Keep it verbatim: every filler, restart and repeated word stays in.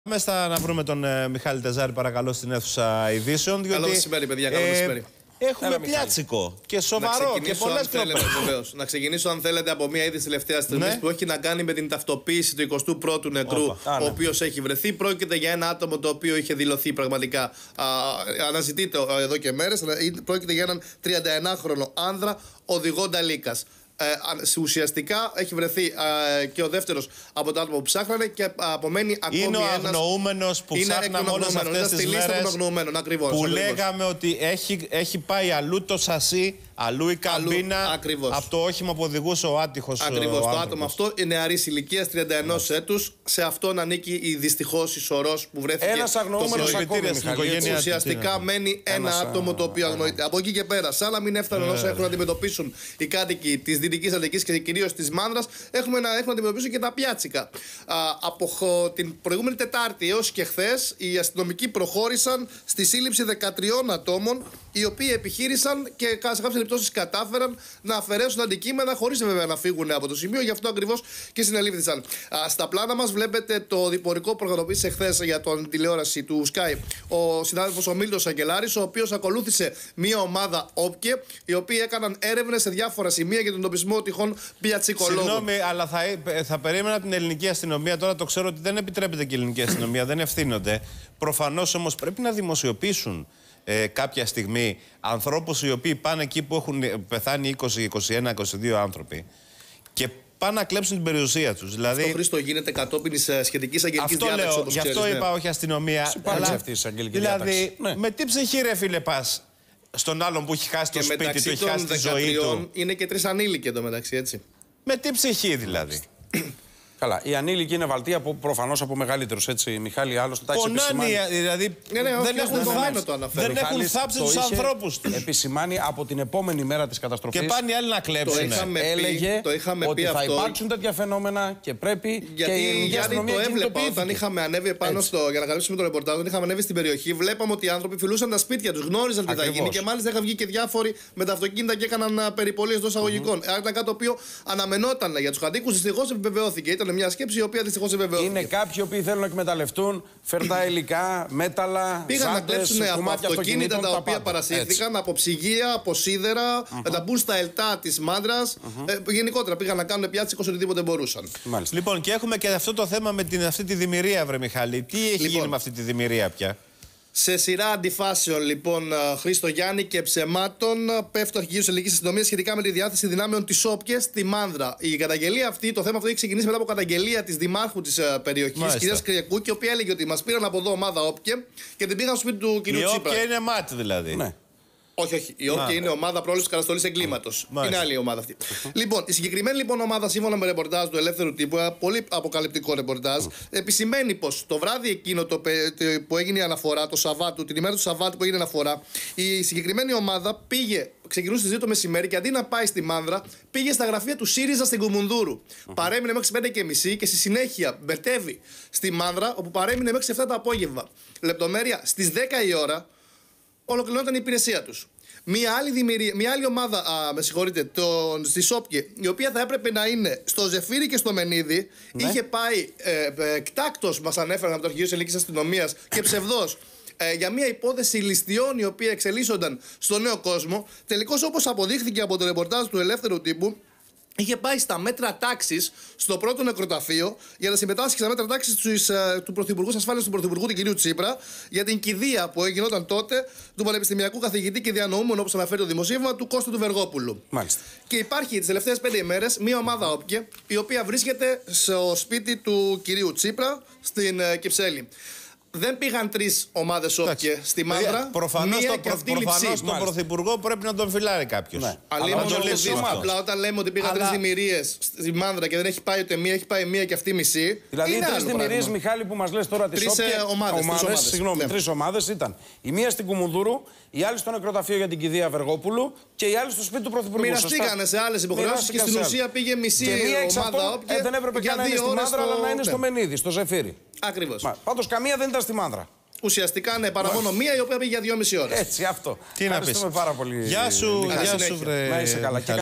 Πάμε στα να βρούμε τον ε, Μιχάλη Τεζάρη, παρακαλώ, στην αίθουσα ειδήσεων. Καλό μεσημέρι, παιδιά. Καλό μεσημέρι. Έχουμε Έλα, πιάτσικο και σοβαρό και πολλές τροπές. Να ξεκινήσω, αν θέλετε, από μια είδηση τελευταία στιγμή ναι. που έχει να κάνει με την ταυτοποίηση του εικοστού πρώτου νεκρού, Οπα, ο οποίος έχει βρεθεί. Πρόκειται για ένα άτομο το οποίο είχε δηλωθεί πραγματικά. Α, αναζητείται εδώ και μέρες. Πρόκειται για έναν τριανταενάχρονο άνδρα οδηγώντα λύκας. Ε, ουσιαστικά έχει βρεθεί ε, και ο δεύτερος από τα άτομα που ψάχνανε και απομένει ακόμη ένας. Είναι ο αγνοούμενος που ψάχναμε όλες αυτές τις μέρες, ακριβώς, που ακριβώς. λέγαμε ότι έχει, έχει πάει αλλού το σασί, αλλού η καμπίνα, από το όχημα που οδηγούσε ο άτυχος. Ακριβώς, ο το άτομο αυτό είναι νεαρής ηλικίας, τριάντα ένα yeah. έτους. Σε αυτόν ανήκει η δυστυχώς η σωρός που βρέθηκε. Ένας αγνοούμενος ακόμη στην οικογένεια. Ουσιαστικά μένει ένα ένας, άτομο το οποίο αγνοείται. Από εκεί και πέρα, σαν να μην έφταναν όσα έχουν να αντιμετωπίσουν οι κάτοικοι της Δυτικής Αττικής και κυρίως της Μάνδρας, έχουμε να, έχουμε να αντιμετωπίσουν και τα πιάτσικα. Α, από την προηγούμενη Τετάρτη έως και χθες, οι αστυνομικοί προχώρησαν στη σύλληψη δεκατριών ατόμων, οι οποίοι επιχείρησαν και σε κάποιες περιπτώσεις κατάφεραν να αφαιρέσουν αντικείμενα χωρίς βέβαια να φύγουν από το σημείο. Γι' αυτό ακριβώς και συνελήφθησαν. Α, στα πλάνα μας βλέπετε το διπορικό που προγραμματοποίησε χθες για την τηλεόραση του Sky ο συνάδελφος ο Μίλτος Αγγελάρης, ο οποίος ακολούθησε μια ομάδα όπκε, οι οποίοι έκαναν έρευνες σε διάφορα σημεία για τον εντοπισμό τυχόν πιατσικολόγων. Συγγνώμη, αλλά θα, θα περίμενα την ελληνική αστυνομία. Τώρα το ξέρω ότι δεν επιτρέπεται και η ελληνική αστυνομία, δεν ευθύνονται. Προφανώς όμως πρέπει να δημοσιοποιήσουν ε, κάποια στιγμή ανθρώπους οι οποίοι πάνε εκεί που έχουν πεθάνει είκοσι, είκοσι ένα, είκοσι δύο άνθρωποι και πάνε να κλέψουν την περιουσία τους. Δηλαδή, αυτό, Χρήστο, γίνεται κατόπιν σχετικής αγγελικής διάταξης. Αυτό λέω, γι' αυτό ξέρεις, είπα ναι. όχι αστυνομία. Αλλά αυτή η αγγελική δηλαδή, διάταξη. Ναι. με τι ψυχή, ρε φίλε, πας στον άλλον που έχει χάσει το σπίτι του, έχει χάσει τη ζωή του. Είναι και τρεις ανήλικοι εντωμεταξύ, έτσι. Με τι ψυχή δηλαδή. Καλά, οι ανήλικοι είναι βαλτοί από, προφανώς από μεγαλύτερους, έτσι, Μιχάλη, άλλος τα έχει επισημάνει. Δηλαδή, ναι, ναι, δεν έχουν θάψει, το δεν έχουν θάψει τους ανθρώπους τους. Επισημάνει από την επόμενη μέρα της καταστροφής. Και πάνε οι άλλοι να κλέψουν. Το έλεγε το είχαμε ότι πει θα αυτό. υπάρξουν τέτοια φαινόμενα και πρέπει γιατί, και η ελληνική αστυνομία το έβλεπα όταν είχαμε ανέβει επάνω στο, για να καλύψουμε το ρεπορτάζ, όταν είχαμε ανέβει στην περιοχή, βλέπαμε ότι οι άνθρωποι φιλούσαν τα σπίτια τους, γνώριζαν τι θα γίνει και μάλιστα είχαν βγει και διάφοροι με τα αυτοκίνητα και έκαναν περιπολίες εντός αγωγικών. Άρα ήταν κάτι το οποίο αναμενόταν για τους κατοίκους, δυστυχώς επιβεβαιώθηκε. Ήταν μια σκέψη η οποία είναι κάποιοι που θέλουν να εκμεταλλευτούν φερτά υλικά, μέταλλα, πήγαν να κλέψουν από αυτοκίνητα τα, τα οποία παρασύρθηκαν, από ψυγεία, από σίδερα, uh-huh. να τα μπουν στα ελτά της Μάνδρας. Uh-huh. Ε, γενικότερα πήγαν να κάνουν πιάτσικος οτιδήποτε μπορούσαν. Μάλιστα. Λοιπόν, και έχουμε και αυτό το θέμα με την, αυτή τη δημιουργία, βρε Μιχάλη. Τι έχει λοιπόν γίνει με αυτή τη δημιουργία πια? Σε σειρά αντιφάσεων, λοιπόν, Χρήστο Γιάννη, και ψεμάτων, πέφτει ο αρχηγός της ελληνικής αστυνομίας σχετικά με τη διάθεση δυνάμεων της όπκε στη Μάνδρα. Η καταγγελία αυτή, το θέμα αυτό έχει ξεκινήσει μετά από καταγγελία της δημάρχου της περιοχής, κυρίας Κρυακού, η οποία έλεγε ότι μας πήραν από εδώ ομάδα όπκε και την πήγαν στο σπίτι του κ. Τσίπρα. Η όπκε είναι μάτι δηλαδή. Ναι. Όχι, όχι. Η όπκε είναι ομάδα πρόληψης καταστολής εγκλήματος. Είναι άλλη ομάδα αυτή. Uh-huh. Λοιπόν, η συγκεκριμένη λοιπόν ομάδα, σύμφωνα με ρεπορτάζ του Ελεύθερου Τύπου, ένα πολύ αποκαλυπτικό ρεπορτάζ, uh-huh. επισημαίνει πως το βράδυ εκείνο το, που έγινε η αναφορά, το Σαββάτου, την ημέρα του Σαββάτου που έγινε η αναφορά, η συγκεκριμένη ομάδα πήγε, ξεκινούσε στις δύο το μεσημέρι και αντί να πάει στη Μάνδρα, πήγε στα γραφεία του ΣΥΡΙΖΑ στην Κουμουνδούρου. Uh-huh. Παρέμεινε μέχρι τις πέντε και μισή και στη συνέχεια μετέβη στη Μάνδρα, όπου παρέμεινε μέχρι τις εφτά το απόγευμα. Λεπτομέρεια, στις δέκα η ώρα ολοκληρώνονταν η υπηρεσία τους. Μια άλλη, δημιουργία, μια άλλη ομάδα, α, με συγχωρείτε, το, στη Σόπκε, η οποία θα έπρεπε να είναι στο Ζεφύρι και στο Μενίδη, ναι. είχε πάει ε, ε, εκτάκτος, μας ανέφεραν από το αρχηγείο της ελληνικής αστυνομίας και ψευδός, ε, για μια υπόθεση ληστειών η οποία εξελίσσονταν στο νέο κόσμο. Τελικώς, όπως αποδείχθηκε από το ρεπορτάζ του Ελεύθερου Τύπου, είχε πάει στα μέτρα τάξης στο πρώτο νεκροταφείο για να συμμετάσχει στα μέτρα τάξης του, του Πρωθυπουργού Ασφάλειας του Πρωθυπουργού, του κ. Τσίπρα, για την κηδεία που γινόταν τότε του πανεπιστημιακού καθηγητή και διανοούμενου, όπως αναφέρει το δημοσίευμα, του Κώστου του Βεργόπουλου. Μάλιστα. Και υπάρχει τις τελευταίες πέντε ημέρες μια ομάδα όπκε, η οποία βρίσκεται στο σπίτι του κ. Τσίπρα στην uh, Κυψέλη. Δεν πήγαν τρεις ομάδες όπκε στη Μάνδρα. Προφανώς το, προ, προφανώς τον Πρωθυπουργό πρέπει να τον φυλάρει κάποιος. Ναι. Αλλά απλά όταν λέμε ότι πήγαν αλλά... τρεις δημιουργίες στη Μάνδρα και δεν έχει πάει ούτε μία, έχει πάει μία και αυτή μισή. Δηλαδή οι τρεις δημιουργίες, Μιχάλη, που μας λες τώρα τις όπκε. Τρεις ομάδες. ομάδες, συγγνώμη, ναι. Τρεις ομάδες ήταν. Η μία στην Κουμουνδούρου, η άλλη στο νεκροταφείο για την κηδεία Βεργόπουλου και η άλλη στο σπίτι του Πρωθυπουργού. Μοιραστήκανε σε άλλες υποχρεώσεις και στην ουσία πήγε μισή ομάδα όπκε. Δεν έπρεπε καν να είναι στη Μάνδρα, αλλά να είναι στο Μενίδη, στο Ζεφύρι. Ακριβώς. Πάντως καμία δεν ήταν στη Μάνδρα. Ουσιαστικά ναι, παρά μόνο μία η οποία πήγε για δυόμιση ώρες. Έτσι, αυτό. Τι να πεις. Ευχαριστούμε πάρα πολύ. Γεια σου, γεια σου, βρε. Να είσαι καλά.